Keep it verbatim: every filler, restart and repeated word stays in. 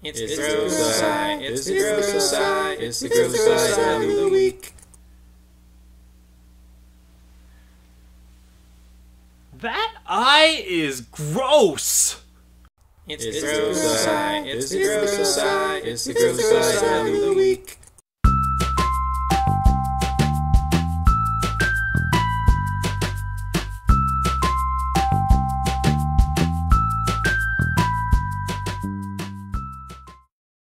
It's the gross eye, it's the gross eye, it's the gross eye of the week. That eye is gross! It's the gross eye, it's the gross eye, it's the gross eye of the week.